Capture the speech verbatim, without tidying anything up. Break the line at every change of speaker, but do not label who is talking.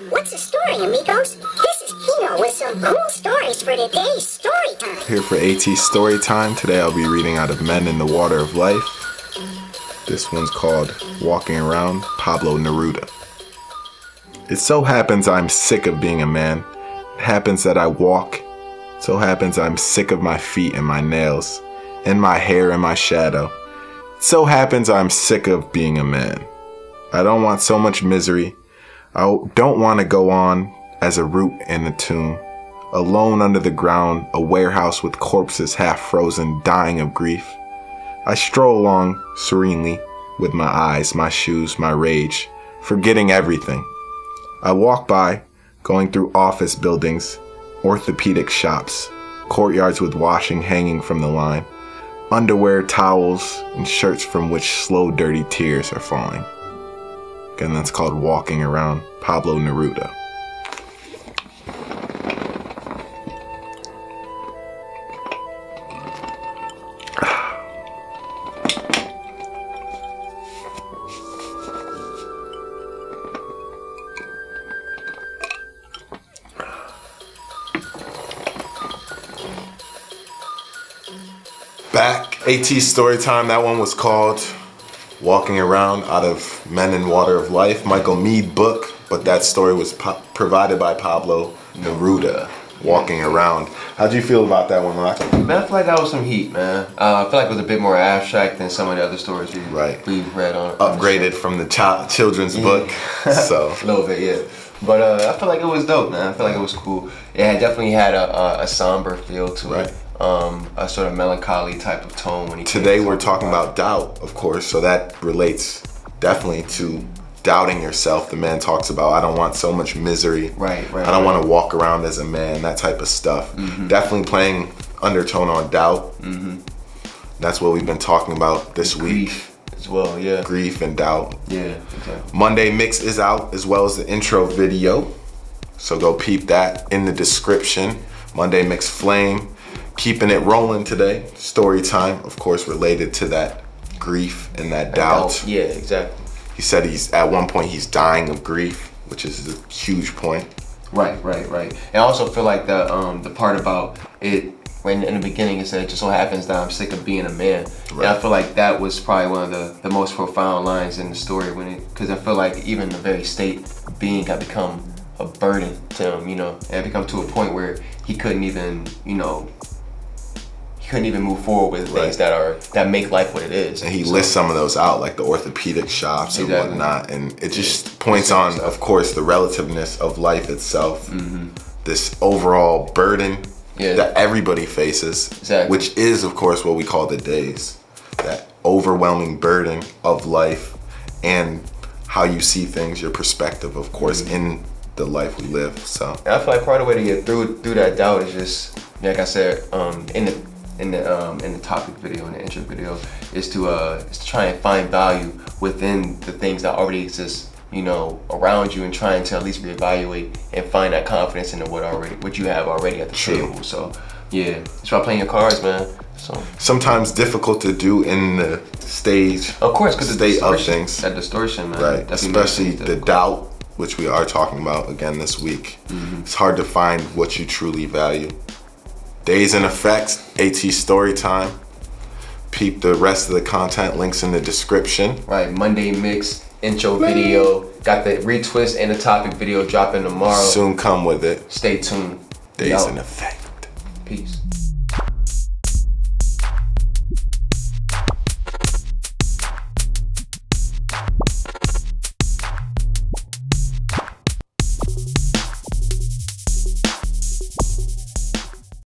What's the story, amigos? This is Kino with some cool stories for today's story time.
Here for AT Story Time. Today I'll be reading out of Men in the Water of Life. This one's called Walking Around, Pablo Neruda. It so happens I'm sick of being a man. It happens that I walk. It so happens I'm sick of my feet and my nails, and my hair and my shadow. It so happens I'm sick of being a man. I don't want so much misery. I don't want to go on as a root in a tomb, alone under the ground, a warehouse with corpses half frozen, dying of grief. I stroll along serenely with my eyes, my shoes, my rage, forgetting everything. I walk by, going through office buildings, orthopedic shops, courtyards with washing hanging from the line, underwear, towels, and shirts from which slow, dirty tears are falling. And that's called Walking Around, Pablo Neruda. Back, AT Story Time. That one was called Walking Around, out of Men in Water of Life, Michael Meade book, but that story was po provided by Pablo Neruda, Walking Around. How'd you feel about that one, Rock?
Man, I feel like that was some heat, man. Uh, I feel like it was a bit more abstract than some of the other stories we,
right.
we've read on.
Upgraded from the child, children's
yeah.
book, so.
A little bit, yeah. But uh, I feel like it was dope, man. I feel like it was cool. It had definitely had a, a, a somber feel to
right.
it. Um, a sort of melancholy type of tone when he
Today we're talking about doubt, of course, so that relates definitely to doubting yourself. The man talks about, I don't want so much misery.
Right, right.
I don't
right.
want to walk around as a man, that type of stuff.
Mm-hmm.
Definitely playing undertone on doubt.
Mm-hmm.
That's what we've been talking about this
Grief
week.
as well, yeah.
Grief and doubt.
Yeah, exactly.
Monday Mix is out, as well as the intro video. So go peep that in the description. Monday Mix Flame. Keeping it rolling today. Story time, of course, related to that grief and that doubt.
doubt. Yeah, exactly.
He said he's, at one point, he's dying of grief, which is a huge point.
Right, right, right. And I also feel like the um the part about it, when in the beginning it said, it just so happens that I'm sick of being a man. Right. And I feel like that was probably one of the, the most profound lines in the story, when it, because I feel like even the very state of being had become a burden to him, you know, and it become to a point where he couldn't even, you know, couldn't even move forward with
right.
things that are that make life what it is.
And he
so,
lists some of those out, like the orthopedic shops
exactly.
and whatnot, and it just points on, stuff. of course, the relativeness of life itself. Mm-hmm. This overall burden yeah. that everybody faces,
exactly.
which is, of course, what we call the days. That overwhelming burden of life and how you see things, your perspective, of course, mm-hmm. in the life we live. So
and I feel like part of the way to get through through that doubt is just, like I said, um, in the in the um, in the topic video, in the intro video, is to uh, is to try and find value within the things that already exist, you know, around you, and trying to at least reevaluate and find that confidence in what already what you have already at the
True.
table. So yeah, just try playing your cards, man. So
sometimes difficult to do in the stage,
of course, because the
state of
distortion,
things,
that distortion, man.
Right,
Definitely
especially the doubt, which we are talking about again this week. Mm-hmm. It's hard to find what you truly value. Days in Effect, AT Story Time. Peep the rest of the content, links in the description.
Right, Monday Mix, intro video. Got the retwist and the topic video dropping tomorrow.
Soon come with it.
Stay tuned.
Days in Effect.
Peace.